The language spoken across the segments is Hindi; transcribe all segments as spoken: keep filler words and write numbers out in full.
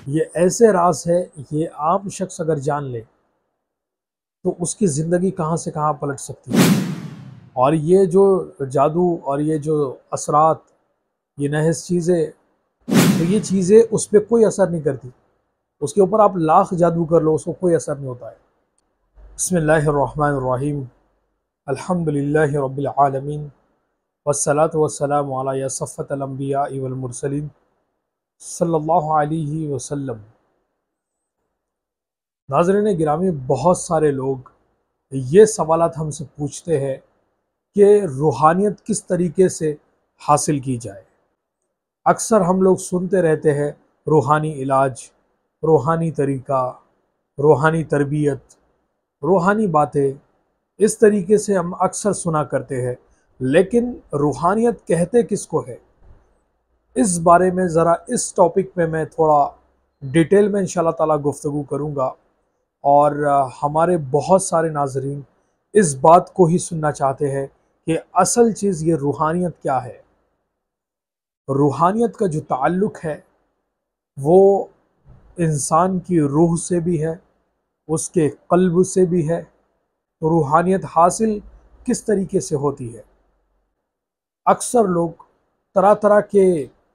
ये ऐसे राज है, ये आम शख्स अगर जान ले तो उसकी ज़िंदगी कहाँ से कहाँ पलट सकती है। और ये जो जादू और ये जो असरात, ये नहस चीज़ें, तो ये चीज़ें उस पर कोई असर नहीं करती। उसके ऊपर आप लाख जादू कर लो, उसको कोई असर नहीं होता है। बिस्मिल्लाहिर्रहमानिर्रहीम। अल्हम्दुलिल्लाहि रब्बिल आलमीन वस्सलातु वस्सलामु अला असफ़्फ़तिल अंबिया वल मुरसलीन सल्लल्लाहु अलैहि वसल्लम। नाज़रीन गिरामी, बहुत सारे लोग ये सवालात हमसे पूछते हैं कि रूहानियत किस तरीके से हासिल की जाए। अक्सर हम लोग सुनते रहते हैं रूहानी इलाज, रूहानी तरीका, रूहानी तरबियत, रूहानी बातें, इस तरीके से हम अक्सर सुना करते हैं। लेकिन रूहानियत कहते किसको है, इस बारे में ज़रा इस टॉपिक पे मैं थोड़ा डिटेल में इंशाल्लाह ताला गुफ्तगू करूँगा। और अ, हमारे बहुत सारे नाज़रीन इस बात को ही सुनना चाहते हैं कि असल चीज़ ये रूहानियत क्या है। रूहानियत का जो ताल्लुक़ है वो इंसान की रूह से भी है, उसके क़ल्ब से भी है। तो रूहानियत हासिल किस तरीके से होती है। अक्सर लोग तरह तरह के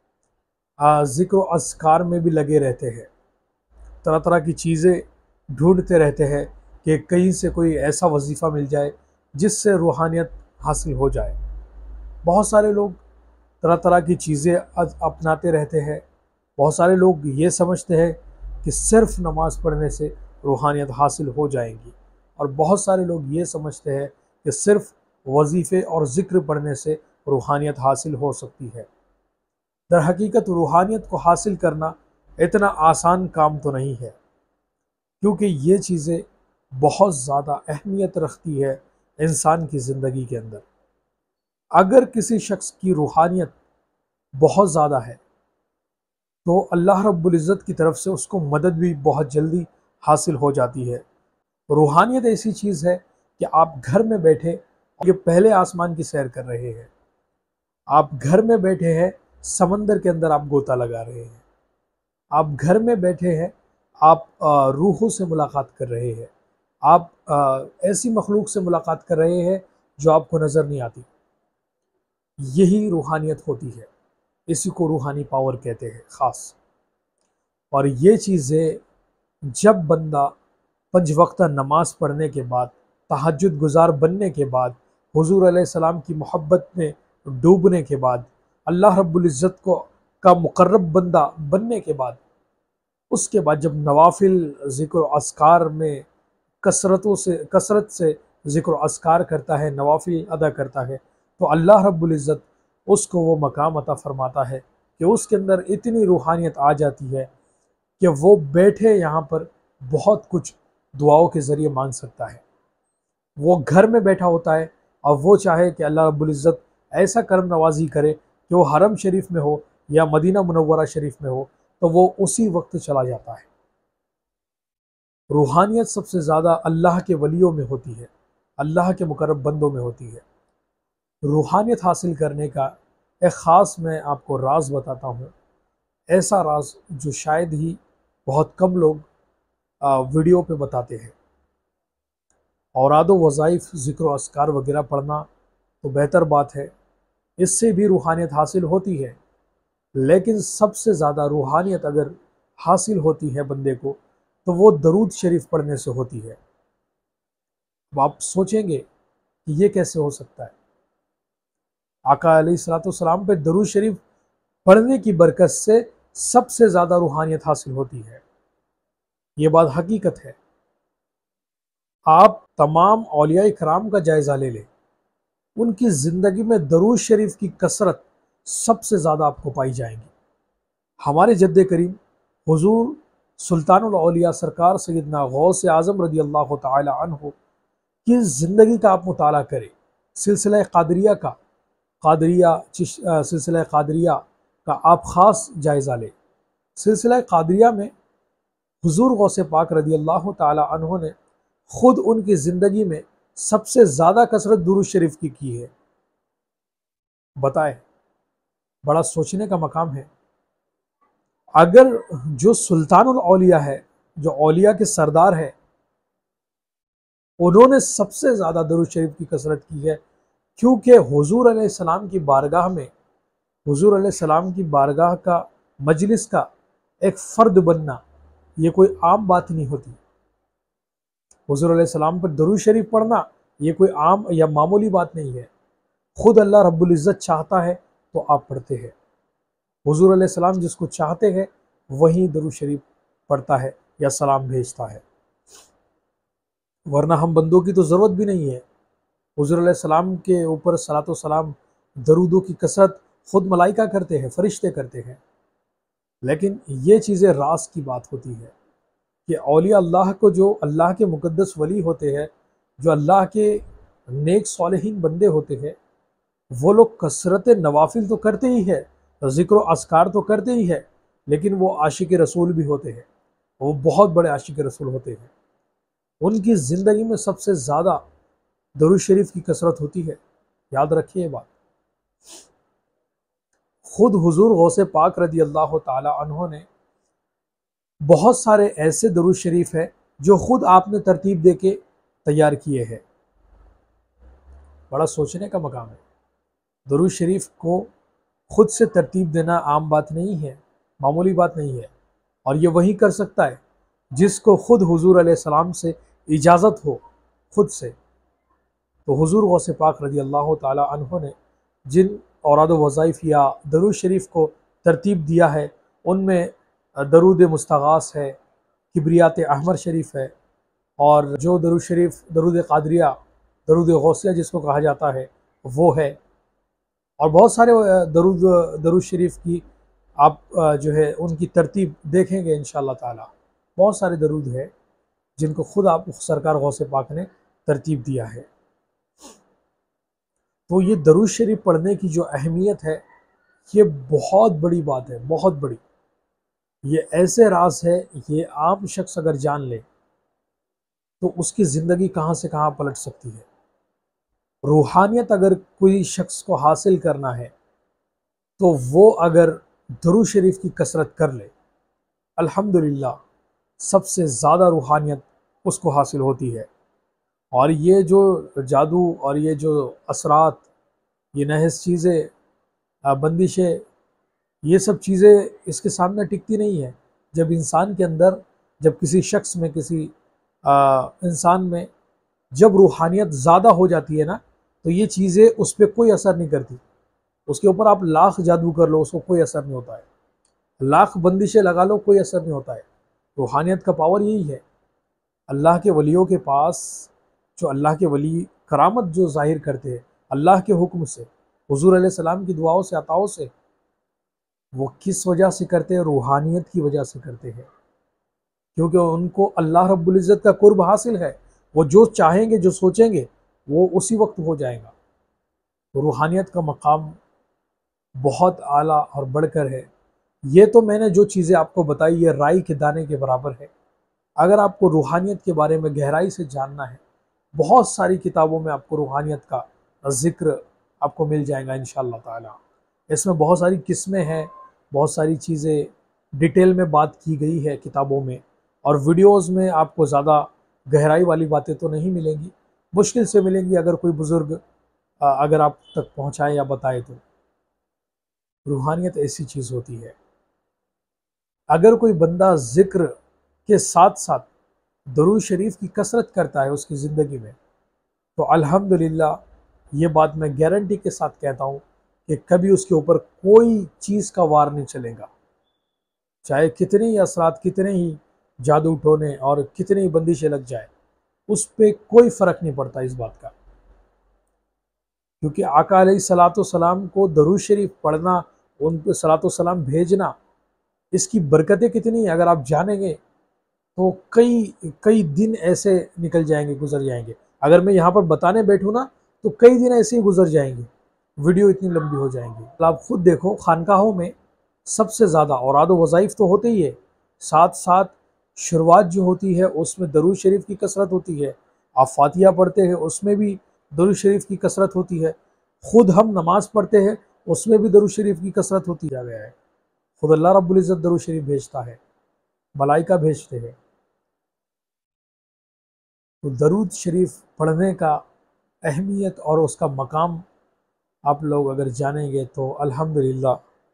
ज़िक्र व अज़कार में भी लगे रहते हैं, तरह तरह की चीज़ें ढूंढते रहते हैं कि कहीं से कोई ऐसा वजीफ़ा मिल जाए जिससे रूहानियत हासिल हो जाए। बहुत सारे लोग तरह तरह की चीज़ें अपनाते रहते हैं। बहुत सारे लोग ये समझते हैं कि सिर्फ़ नमाज़ पढ़ने से रूहानियत हासिल हो जाएगी, और बहुत सारे लोग ये समझते हैं कि सिर्फ़ वजीफ़े और ज़िक्र पढ़ने से रूहानियत हासिल हो सकती है। दर हकीकत रूहानियत को हासिल करना इतना आसान काम तो नहीं है, क्योंकि ये चीज़ें बहुत ज़्यादा अहमियत रखती है इंसान की ज़िंदगी के अंदर। अगर किसी शख्स की रूहानियत बहुत ज़्यादा है तो अल्लाह रब्बुल इज़्ज़त की तरफ से उसको मदद भी बहुत जल्दी हासिल हो जाती है। रूहानियत ऐसी चीज़ है कि आप घर में बैठे ये पहले आसमान की सैर कर रहे हैं, आप घर में बैठे हैं समंदर के अंदर आप गोता लगा रहे हैं, आप घर में बैठे हैं आप रूहों से मुलाकात कर रहे हैं, आप आ, ऐसी मखलूक से मुलाकात कर रहे हैं जो आपको नज़र नहीं आती। यही रूहानियत होती है, इसी को रूहानी पावर कहते हैं ख़ास। और ये चीज़ें जब बंदा पंज वक्त नमाज पढ़ने के बाद, तहज्जुद गुजार बनने के बाद, हुज़ूर अलैहिस्सलाम की मोहब्बत में डूबने के बाद, अल्लाह रब्बुल इज़्ज़त को का मुक़र्रब बंदा बनने के बाद, उसके बाद जब नवाफिल ज़िक्र अस्कार में कसरतों से कसरत से ज़िक्र अस्कार करता है, नवाफिल अदा करता है, तो अल्लाह रब्बुल इज़्ज़त उसको वो मकाम अता फ़रमाता है कि उसके अंदर इतनी रूहानियत आ जाती है कि वो बैठे यहाँ पर बहुत कुछ दुआओं के ज़रिए मांग सकता है। वो घर में बैठा होता है और वो चाहे कि अल्लाह रब्बुल इज़्ज़त ऐसा करम नवाजी करे कि वो हरम शरीफ में हो या मदीना मुनव्वरा शरीफ में हो, तो वो उसी वक्त चला जाता है। रूहानियत सबसे ज़्यादा अल्लाह के वलियों में होती है, अल्लाह के मुकर्रब बंदों में होती है। रूहानियत हासिल करने का एक ख़ास मैं आपको राज बताता हूँ, ऐसा राज जो शायद ही बहुत कम लोग आ, वीडियो पे बताते हैं। औरादो वज़ाइफ ज़िक्र अस्कार वगैरह पढ़ना तो बेहतर बात है, इससे भी रूहानियत हासिल होती है। लेकिन सबसे ज़्यादा रूहानियत अगर हासिल होती है बंदे को तो वो दरूद शरीफ पढ़ने से होती है। अब आप सोचेंगे कि ये कैसे हो सकता है। आका अलैहिस्सलातु वस्सलाम पे दरूद शरीफ पढ़ने की बरकत से सबसे ज़्यादा रूहानियत हासिल होती है, ये बात हकीकत है। आप तमाम औलिया इकराम का जायज़ा ले लें, उनकी ज़िंदगी में दरूद शरीफ की कसरत सबसे ज़्यादा आपको पाई जाएगी। हमारे जद्दे करीम हुज़ूर सुल्तानुल औलिया सरकार सैयदना गौसे आज़म रज़ी अल्लाह तआला अन्हु की ज़िंदगी का आप मुताला करें, सिलसिला क़ादरिया का क़ादरिया सिलसिला क़ादरिया का आप ख़ास जायज़ा लें। सिलसिला क़ादरिया में हुज़ूर गौसे पाक रज़ी अल्लाह तआला अन्हु ने ख़ुद उनकी ज़िंदगी में सबसे ज़्यादा कसरत दुरूद शरीफ की की है। बताएं, बड़ा सोचने का मकाम है। अगर जो सुल्तानुल औलिया है, जो औलिया के सरदार है, उन्होंने सबसे ज़्यादा दरूद शरीफ की कसरत की है, क्योंकि हुजूर अलैहिस्सलाम की बारगाह में, हुजूर अलैहिस्सलाम की बारगाह का मजलिस का एक फ़र्द बनना, ये कोई आम बात नहीं होती। हुजूर अलैहिस्सलाम पर दरूद शरीफ पढ़ना ये कोई आम या मामूली बात नहीं है। खुद अल्लाह रब्बुल इज़्ज़त चाहता है तो आप पढ़ते हैं। हुजूर अलैहिस्सलाम जिसको चाहते हैं वही दरूद शरीफ पढ़ता है या सलाम भेजता है, वरना हम बंदों की तो ज़रूरत भी नहीं है। हुजूर अलैहिस्सलाम के ऊपर सलातो सलाम दरूदों की कसरत खुद मलाइका करते हैं, फरिश्ते करते हैं। लेकिन ये चीज़ें राज की बात होती है कि औलिया अल्लाह को, जो अल्लाह के मुक़द्दस वली होते हैं, जो अल्लाह के नेक सालिहीन बंदे होते हैं, वो लोग कसरत नवाफिल तो करते ही है, ज़िक्र अस्कार तो करते ही है, लेकिन वो आशिक रसूल भी होते हैं। वो बहुत बड़े आशिक रसूल होते हैं। उनकी ज़िंदगी में सबसे ज़्यादा दरूद शरीफ की कसरत होती है। याद रखिए ये बात। खुद हुजूर गौसे पाक रदी अल्लाह ताला अन्हो ने बहुत सारे ऐसे दरूद शरीफ है जो खुद आपने तरतीब दे के तैयार किए हैं। बड़ा सोचने का मकाम है। दरूद शरीफ को खुद से तरतीब देना आम बात नहीं है, मामूली बात नहीं है। और ये वही कर सकता है जिसको खुद हुजूर अलैहिस्सलाम से इजाज़त हो, खुद से। तो हुजूर गौसे पाक रज़ी अल्लाह ताला अन्हो ने जिन औराद वज़ाइफ या दरूद शरीफ को तरतीब दिया है, उनमें दरूद मुस्तगास है, किब्रियात अहमर शरीफ है, और जो दरूद शरीफ दरूद क़ादरिया, दरूद गौसिया जिसको कहा जाता है वो है। और बहुत सारे दरूद दरूद शरीफ की आप जो है उनकी तरतीब देखेंगे इंशाअल्लाह ताला। बहुत सारे दरूद है जिनको खुद आप सरकार गौसे पाक ने तरतीब दिया है। तो ये दरूद शरीफ पढ़ने की जो अहमियत है, ये बहुत बड़ी बात है, बहुत बड़ी। ये ऐसे राज है, ये आम शख्स अगर जान ले तो उसकी ज़िंदगी कहाँ से कहाँ पलट सकती है। रूहानियत अगर कोई शख्स को हासिल करना है तो वो अगर दरूद शरीफ की कसरत कर ले, अल्हम्दुलिल्लाह सबसे ज़्यादा रूहानियत उसको हासिल होती है। और ये जो जादू और ये जो असरात, ये नहस चीज़ें, बंदिशें, ये सब चीज़ें इसके सामने टिकती नहीं है। जब इंसान के अंदर, जब किसी शख्स में, किसी इंसान में जब रूहानियत ज़्यादा हो जाती है ना, तो ये चीज़ें उस पर कोई असर नहीं करती। उसके ऊपर आप लाख जादू कर लो, उसको कोई असर नहीं होता है। लाख बंदिशें लगा लो, कोई असर नहीं होता है। रूहानियत का पावर यही है। अल्लाह के वलियों के पास, जो अल्लाह के वली करामत जो ज़ाहिर करते हैं अल्लाह के हुक्म से, हुजूर अलैहिस्सलाम की दुआओं से, अताओं से, वो किस वजह से करते हैं? रूहानियत की वजह से करते हैं। क्योंकि उनको अल्लाह रब्बुल इज़्ज़त का कुर्ब हासिल है। वो जो चाहेंगे, जो सोचेंगे, वो उसी वक्त हो जाएगा। तो रूहानियत का मकाम बहुत आला और बढ़कर है। ये तो मैंने जो चीज़ें आपको बताई, ये राई के दाने के बराबर है। अगर आपको रूहानियत के बारे में गहराई से जानना है, बहुत सारी किताबों में आपको रूहानियत का ज़िक्र आपको मिल जाएगा इंशाअल्लाह ताला। इसमें बहुत सारी किस्में हैं, बहुत सारी चीज़ें डिटेल में बात की गई है किताबों में, और वीडियोस में आपको ज़्यादा गहराई वाली बातें तो नहीं मिलेंगी, मुश्किल से मिलेंगी अगर कोई बुज़ुर्ग अगर आप तक पहुँचाए या बताए तो। रूहानियत ऐसी चीज़ होती है, अगर कोई बंदा ज़िक्र के साथ साथ दरूद शरीफ की कसरत करता है उसकी ज़िंदगी में, तो अल्हम्दुलिल्लाह ये बात मैं गारंटी के साथ कहता हूँ कि कभी उसके ऊपर कोई चीज़ का वार नहीं चलेगा। चाहे कितने ही असरात, कितने ही जादू टोने और कितनी ही बंदिशें लग जाए, उस पर कोई फ़र्क नहीं पड़ता इस बात का। क्योंकि आका अलैहिस्सलातु सलाम को दरूद शरीफ पढ़ना, उन पर सलातो सलाम भेजना, इसकी बरकतें कितनी है अगर आप जानेंगे तो कई कई दिन ऐसे निकल जाएंगे, गुजर जाएंगे। अगर मैं यहाँ पर बताने बैठूँ ना तो कई दिन ऐसे ही गुजर जाएंगे, वीडियो इतनी लंबी हो जाएंगी। तो आप खुद देखो, खानकाहों में सबसे ज़्यादा औराद वज़ाइफ तो होते ही है, साथ साथ शुरुआत जो होती है उसमें दरूद शरीफ की कसरत होती है। आप फातिहा पढ़ते हैं उसमें भी दरूद शरीफ की कसरत होती है। खुद हम नमाज़ पढ़ते हैं उसमें भी दरूद शरीफ की कसरत होती जा गया है। खुद अल्लाह रब्बुल इज़्ज़त दरूद शरीफ भेजता है, मलाइका भेजते हैं। तो दरूद शरीफ पढ़ने का अहमियत और उसका मकाम आप लोग अगर जानेंगे तो अल्हम्दुलिल्लाह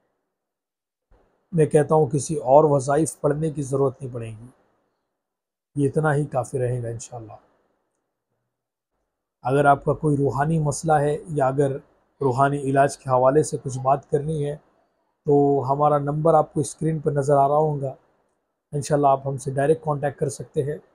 मैं कहता हूँ किसी और वज़ाइफ पढ़ने की ज़रूरत नहीं पड़ेगी, ये इतना ही काफ़ी रहेगा इंशाअल्लाह। अगर आपका कोई रूहानी मसला है या अगर रूहानी इलाज के हवाले से कुछ बात करनी है तो हमारा नंबर आपको स्क्रीन पर नज़र आ रहा होगा, इंशाअल्लाह आप हमसे डायरेक्ट कांटेक्ट कर सकते हैं।